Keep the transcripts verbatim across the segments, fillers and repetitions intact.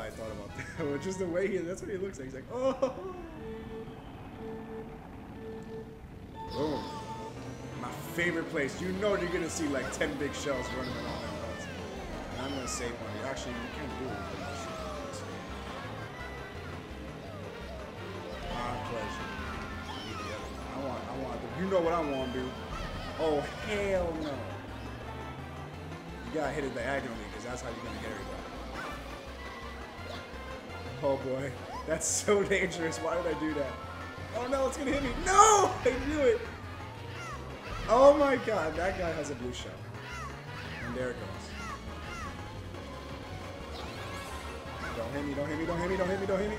I thought about that. Which is the way he, that's what he looks like. He's like, oh. Boom. My favorite place. You know you're gonna see like ten big shells running around that house. And I'm gonna save money. Actually, you can't do it. My pleasure. I want, I want, you know what I want to do. Oh, hell no. You gotta hit it diagonally, because that's how you're gonna hit everybody. Oh boy. That's so dangerous. Why did I do that? Oh no, it's gonna hit me. No! I knew it! Oh my god, that guy has a blue shell. And there it goes. Don't hit me, don't hit me, don't hit me, don't hit me, don't hit me.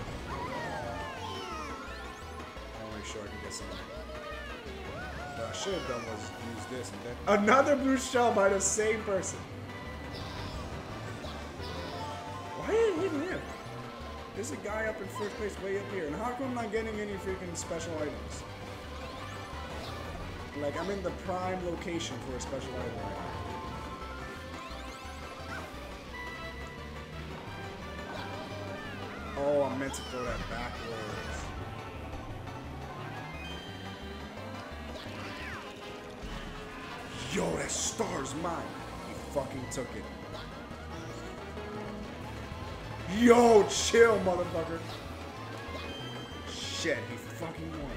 I'll make sure I can get something. What I should have done was use this and then another blue shell by the same person. Why didn't it hit him? There's a guy up in first place way up here. And how come I'm not getting any freaking special items? Like, I'm in the prime location for a special item right now. Oh, I meant to throw that backwards. Yo, that star's mine. He fucking took it. Yo, chill, motherfucker. Shit, he fucking won.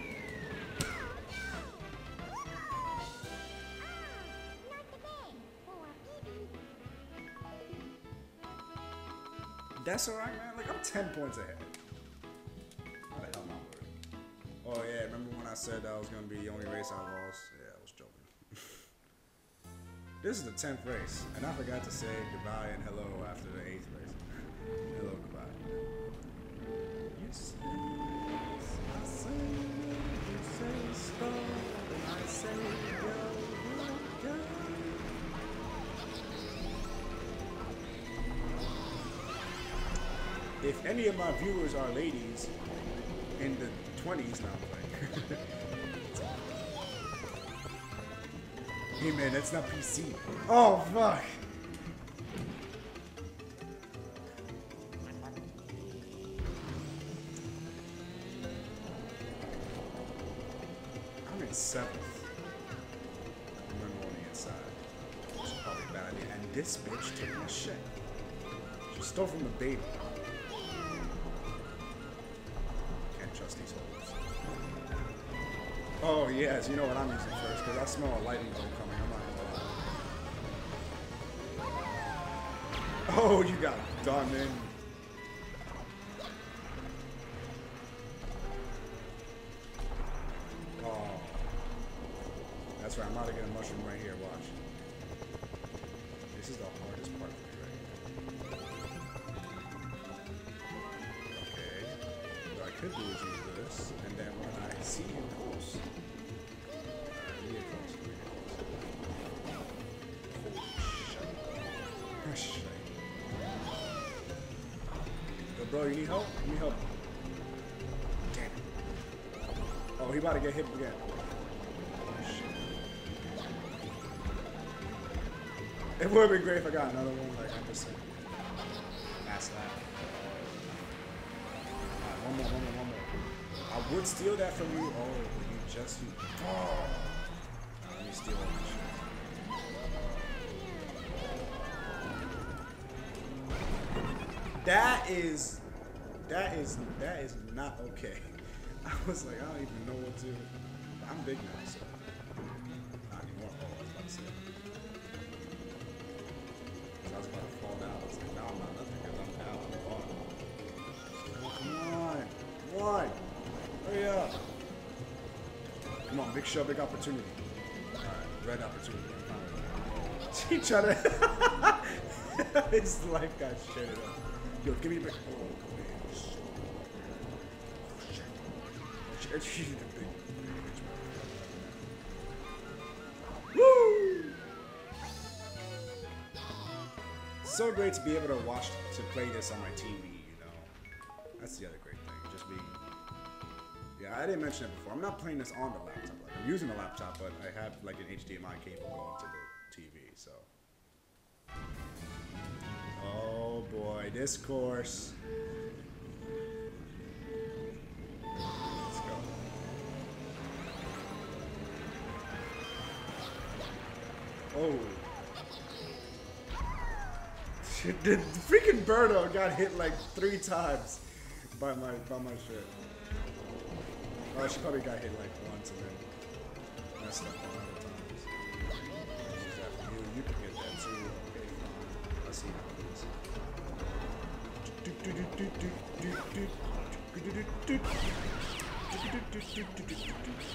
That's alright, man. Like, I'm ten points ahead. How the hell am I worried? Oh, yeah. Remember when I said that was going to be the only race I lost? Yeah, I was joking. This is the tenth race, and I forgot to say goodbye and hello after the eighth race. Hello, goodbye. You say, I say, you say stop, and I say go, go, go. If any of my viewers are ladies in the twenties now, like, hey man, that's not P C. Oh fuck! I'm in seventh. I'm on the inside. It's probably a bad idea. And this bitch took my shit. She stole from the baby. Oh yes, you know what I'm using first, because I smell a lightning bolt coming. I'm not gonna lie. Oh, you got done, man. Oh. That's right, I'm about to get a mushroom right here, watch. This is the hardest part for me right here. Okay. What I could do is use this, and then when I see you close, Yo, bro, you need help? You need help. Damn. Oh, he about to get hit again. Oh, shit. It would have been great if I got another one, like, I'm just saying. That's that. Alright, one more, one more, one more. I would steal that from you. Oh, but you just... You, oh. Let me steal all this shit. That is, that is, that is not okay. I was like, I don't even know what to. I'm big now, so not anymore. Oh, I was about to say. I was about to fall down. I was like, now I'm not nothing because I'm down on the bottom. Come on, come on, hurry up! Come on, big show, big opportunity. All right, red opportunity. He tried to. His life got shitted up. Yo, give me a big. Oh, shit. Oh, shit. Woo! So great to be able to watch, to play this on my T V, you know. That's the other great thing. Just being. Yeah, I didn't mention it before. I'm not playing this on the laptop. Like, I'm using the laptop, but I have like an H D M I cable going to the T V, so. Oh boy, this course. Let's go. Oh. Shit, the freaking Birdo got hit like three times by my by my shit. Oh, she probably got hit like once and then messed up a lot of times. Use that for you. You can get that too. Okay, fine. Let's see how it is.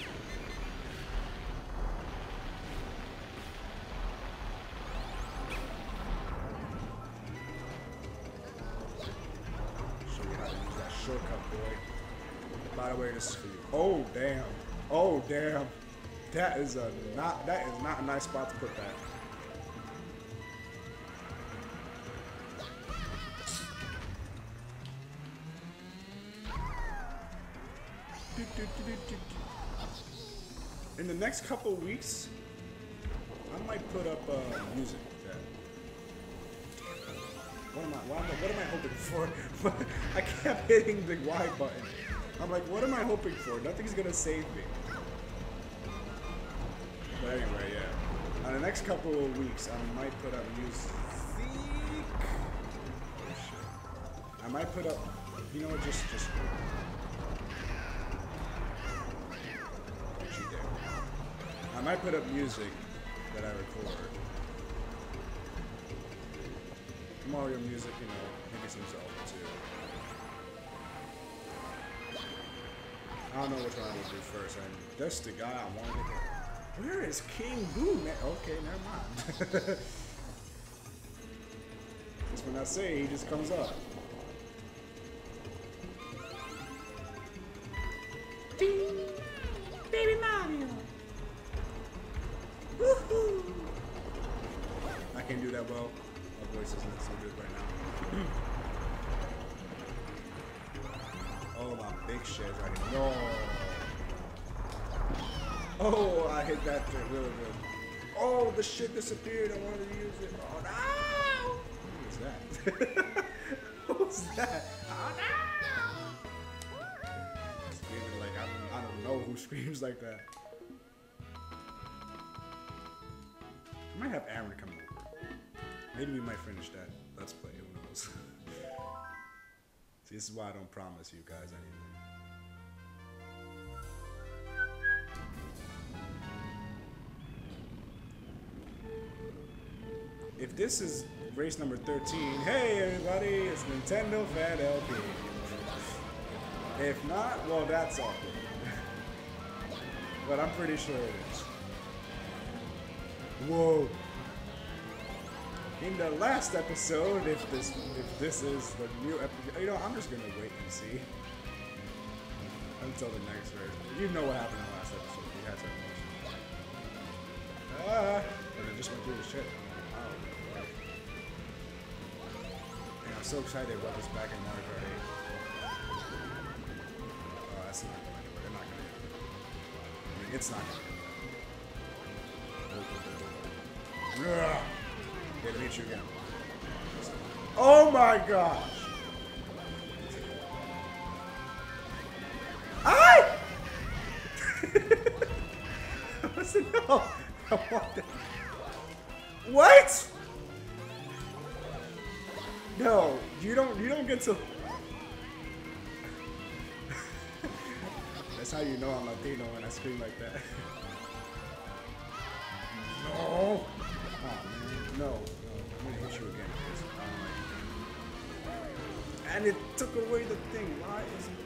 Show you how to use that shortcut, boy. By the way, this is for you. Oh damn! Oh damn! That is a not. That is not a nice spot to put that. In the next couple of weeks, I might put up uh, music. Yeah. What am I? What am I, what am I hoping for? I kept hitting the Y button. I'm like, what am I hoping for? Nothing's gonna save me. But anyway, yeah. On the next couple of weeks, I might put up music. Oh shit. I might put up. You know what? Just, just. I might put up music that I record. Mario music, you know, maybe some Zelda too. I don't know which one I would do first, and that's the guy I wanted to hit. Where is King Boo, man? Okay, never mind. Just when I say, he just comes up. Ding! Baby Mario! Woohoo! I can't do that well. My voice isn't so good right now. Oh, my big shit right here. No! Oh, I hit that shit really good. Oh, the shit disappeared. I wanted to use it. Oh, no! What was that? What was that? Oh, no! Screaming like I don't, I don't know who screams like that. I might have Aaron come over. Maybe we might finish that. Let's play. Who knows? See, this is why I don't promise you guys anything. If this is race number thirteen, hey everybody, it's Nintendo Fan L P. If not, well, that's awkward. But I'm pretty sure it is. Whoa. In the last episode, if this if this is the new episode, you know, I'm just gonna wait and see until the next race. You know what happened in the last episode. We had that motion. Ah, and it just went through the shit. Wow. And I'm so excited about this back in Mario Kart eight. Oh, that's not going anywhere. They're not gonna get it. I mean, it's not gonna get it. Ugh. Okay, to meet you again. Oh my gosh! I. Listen, no. I want that. What? No, you don't. You don't get to. That's how you know I'm Latino when I scream like that. No. Oh man, no, no. I'm gonna hit you again because I don't like it. And it took away the thing. Why is it?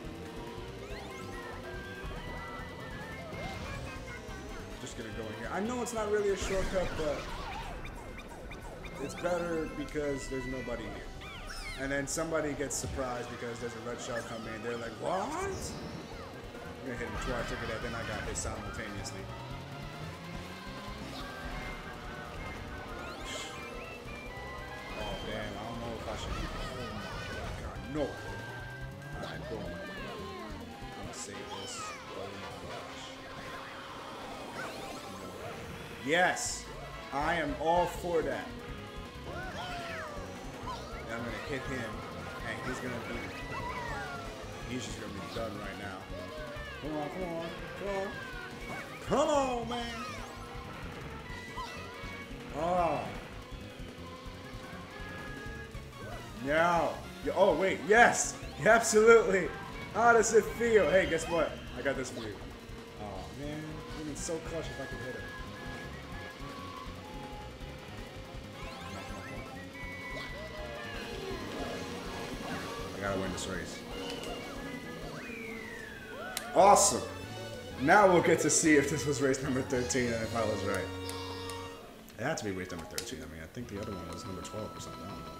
Just gonna go in here. I know it's not really a shortcut, but it's better because there's nobody here. And then somebody gets surprised because there's a red shell coming in. They're like, what? I'm gonna hit him twice. Look at that. Then I got hit simultaneously. Oh, damn. I don't know if I should. Oh, my God. No. Alright, boom. I'm gonna save this. Oh, my gosh. Yes. I am all for that. I'm gonna hit him, and he's gonna be, he's just gonna be done right now. Come on, come on, come on. Come on, man. Oh. No. Oh, wait, yes, absolutely. How does it feel? Hey, guess what? I got this for you. Oh, man, it would be so clutch if I could hit it. I gotta win this race. Awesome. Now we'll get to see if this was race number thirteen and if I was right. It had to be race number thirteen. I mean, I think the other one was number twelve or something. I don't know.